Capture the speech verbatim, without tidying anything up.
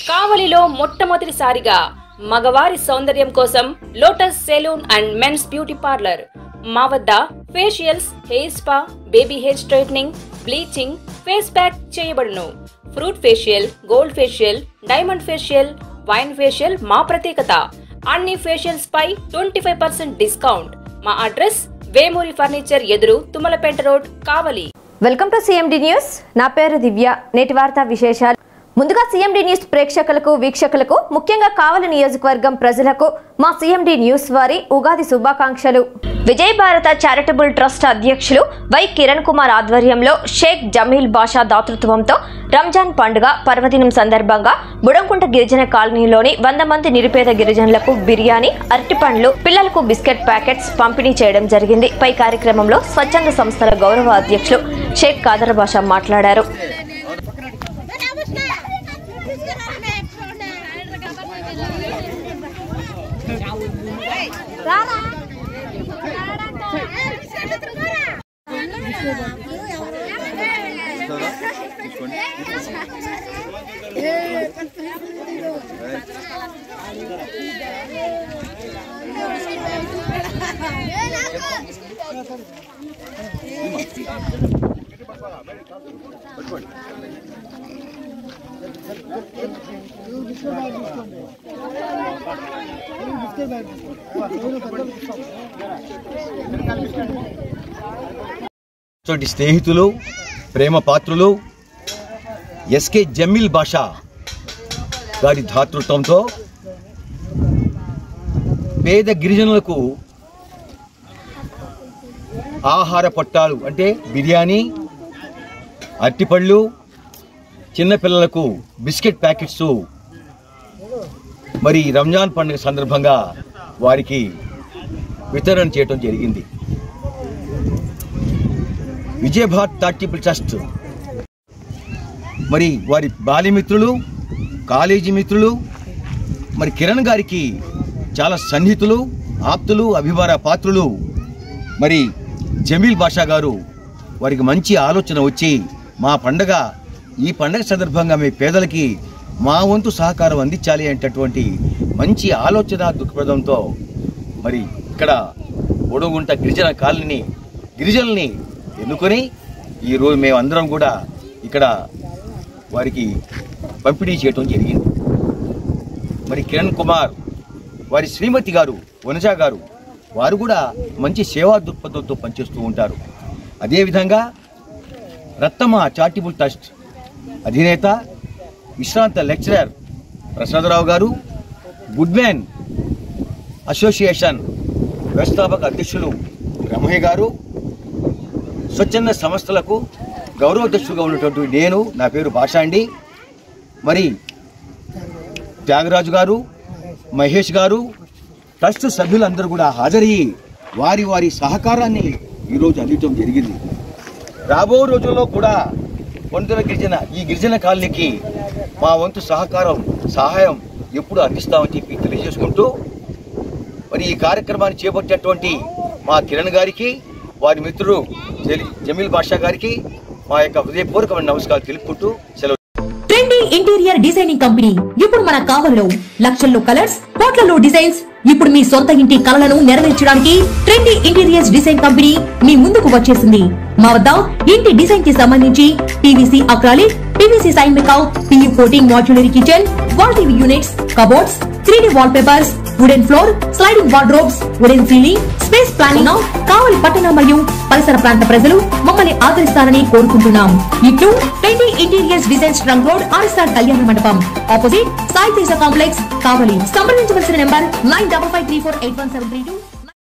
కావలిలో మొట్టమొదటిసారిగా మగవారి సౌందర్యం కోసం Lotus Salon and men's beauty parlour. మా వద్ద facials, hair spa, baby hair straightening, bleaching, face pack చేయబడును. Fruit facial, gold facial, diamond facial, wine facial మా ప్రత్యేకత. అన్ని ఫేషియల్స్ పై ట్వంటీ ఫైవ్ పర్సెంట్ డిస్కౌంట్. మా అడ్రస్ వేమూరి ఫర్నిచర్ ఎదురు, Tummalapeta road, Kavali. Welcome to CMD news. నా పేరు దివ్య. నేటి వార్తా విశేషాలు. ముందుగా సిఎండి న్యూస్ ప్రేక్షకులకు, వీక్షకులకు, ముఖ్యంగా కావలి నియోజకవర్గం ప్రజలకు మా సిఎండి న్యూస్ వారి ఉగాది శుభాకాంక్షలు. విజయ భారత చారిటబుల్ ట్రస్ట్ అధ్యక్షులు వై కిరణ్ కుమార్ ఆధ్వర్యంలో షేక్ జమీల్ బాషా దాతృత్వంతో రంజాన్ పండుగ పర్వదినం సందర్భంగా బుడంకుంట గిరిజన కాలనీలోని వంద మంది నిరుపేద గిరిజనులకు బిర్యానీ, అరటిపండ్లు, పిల్లలకు బిస్కెట్ ప్యాకెట్స్ పంపిణీ చేయడం జరిగింది. పై కార్యక్రమంలో స్వచ్ఛంద సంస్థల గౌరవ అధ్యక్షులు షేక్ కాదర్ బాషా మాట్లాడారు. స్నేహితులు, ప్రేమ పాత్రులు ఎస్కే జమీల్ బాషా గారి దాతృత్వంతో పేద గిరిజనులకు ఆహార పట్టాలు అంటే బిర్యానీ, అరటిపళ్ళు, చిన్నపిల్లలకు బిస్కెట్ ప్యాకెట్స్ మరి రంజాన్ పండుగ సందర్భంగా వారికి వితరణ చేయడం జరిగింది. విజయ భారత్ చారిటబుల్ ట్రస్ట్ మరి వారి బాల్యమిత్రులు, కాలేజీ మిత్రులు మరి కిరణ్ గారికి చాలా సన్నిహితులు, ఆప్తులు, అభిమాన పాత్రులు మరి జమీల్ బాషా గారు వారికి మంచి ఆలోచన వచ్చి మా పండగ ఈ పండగ సందర్భంగా మీ పేదలకి మా వంతు సహకారం అందించాలి అనేటటువంటి మంచి ఆలోచన దృక్పథంతో మరి ఇక్కడ బుడంగుంట గిరిజన కాలనీ గిరిజనుల్ని ఎన్నుకొని ఈరోజు మేమందరం కూడా ఇక్కడ వారికి పంపిణీ చేయడం జరిగింది. మరి కిరణ్ కుమార్ వారి శ్రీమతి గారు వనజ గారు వారు కూడా మంచి సేవా దృక్పథంతో పనిచేస్తూ ఉంటారు. అదేవిధంగా రత్తమ్మ చారిటబుల్ ట్రస్ట్ అధినేత విశ్రాంత లెక్చరర్ ప్రసాదరావు గారు, గుడ్ మ్యాన్ అసోసియేషన్ వ్యవస్థాపక అధ్యక్షులు రమయ్య గారు, స్వచ్ఛంద సంస్థలకు గౌరవాధ్యక్షులుగా ఉన్నటువంటి నేను, నా పేరు భాష అండి. మరి త్యాగరాజు గారు, మహేష్ గారు, ట్రస్ట్ సభ్యులందరూ కూడా హాజరయ్యి వారి వారి సహకారాన్ని ఈరోజు అందించడం జరిగింది. రాబో రోజుల్లో కూడా కొందర గిరిజన ఈ గిరిజన కాలనీకి మా వంతు సహకారం, సహాయం ఎప్పుడు అందిస్తామని చెప్పి తెలియజేసుకుంటూ మరి ఈ కార్యక్రమాన్ని చేపట్టేటువంటి మా కిరణ్ గారికి, వారి మిత్రుడు జమీల్ బాషా గారికి మా యొక్క హృదయపూర్వకమైన నమస్కారాలు తెలుపుకుంటూ సెలవు. ట్రెండీ ఇంటీరియర్ డిజైనింగ్ కంపెనీ ఇప్పుడు మన కావలిలో లక్షల్లో కలర్స్, కోట్లలో డిజైన్స్. ఇప్పుడు మీ సొంత ఇంటి కలలను నెరవేర్చడానికి ట్రెండీ ఇంటీరియర్స్ డిజైన్ కంపెనీ మీ ముందుకు వచ్చేసింది. మా వద్ద ఇంటి డిజైన్ కి సంబంధించి PVC acrylic, PVC sign make out, PU coating, modular kitchen, wall TV units, cupboards, three D wall papers, wooden floor, sliding wardrobes, wooden ceiling, space planning. Kavali పట్టణ మరియు పరిసర ప్రాంత ప్రజలు మమ్మల్ని ఆదరిస్తారని కోరుకుంటున్నాం. ఇట్లు trendy interiors designs, trunk road, RSR Kalyana మండపం, ఆపోజిట్ సాయి తేజ కాంప్లెక్స్, కావలి. సంప్రదించవలసిన number nine double five three four eight one seven three two.